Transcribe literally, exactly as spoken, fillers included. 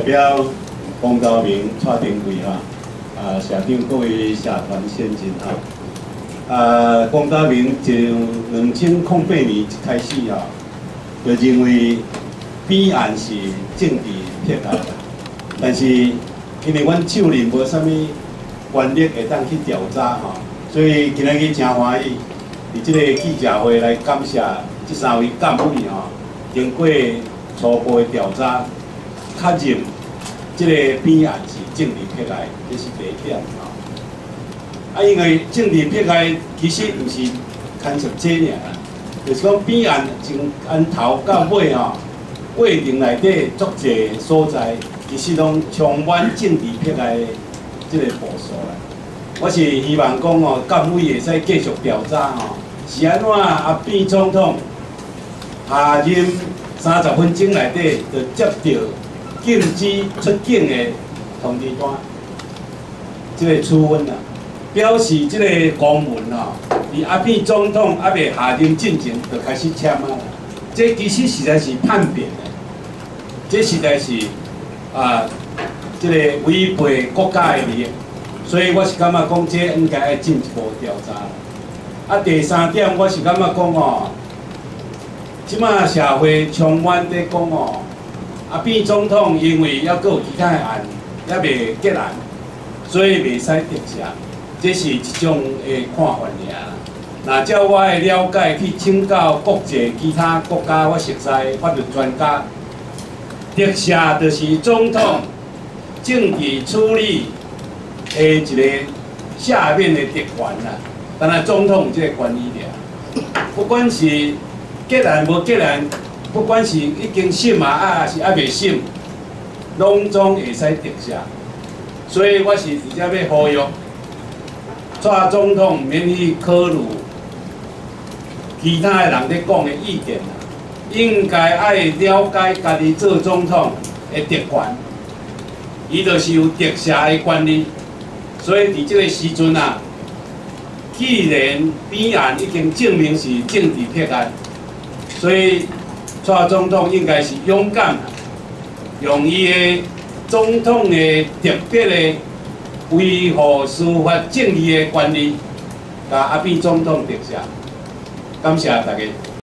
表黄高明、蔡廷贵哈，啊社长各位社团先进哈，啊黄高明从两千零八年一开始哈，就认为弊案是政治迫害啦，但是因为阮手里无啥物权力会当去调查吼，所以今仔日真欢喜，伫即个记者会来感谢即三位干部吼，经过初步的调查，确认即个弊案是政治迫害，这是第一点吼。啊，因为政治迫害其实毋是牵涉这尔啦，就是讲弊案从按头到尾吼，过程内底足侪所在，其实拢充满政治迫害的即个步数啦。我是希望讲哦，监委会使继续调查吼，是安怎阿扁总统下任三十分钟内底就接到禁止出境的通知单，即、这个处分啊，表示即个公文吼，伫阿扁总统还未下任进前就开始签啊啦。这其实实在是叛变的，这实在是啊，即、这个违背国家的利益。所以我是感觉讲，这应该要进一步调查。啊，第三点，我是感觉讲哦，即马社会充满在讲哦，阿扁总统因为还阁有其他的案还未结案，所以袂使特赦，这是一种的看法尔啦。那照我的了解，去请教国际其他国家，我熟悉法律专家，特赦就是总统政治处理的一个下面的特权啦。当然，总统有这个权利俩，不管是结案无结案，不管是已经审啊，啊还是还未审，拢总会使特赦。所以我是直接要呼吁，蔡总统免去考虑其他的人咧讲的意见啦，应该爱了解家己做总统的特权，伊就是有特赦的权利。所以伫这个时阵啊，既然弊案已经证明是政治迫害，所以蔡总统应该是勇敢，用伊的总统的特别的维护司法正义的权利，甲阿扁总统特赦。感谢大家。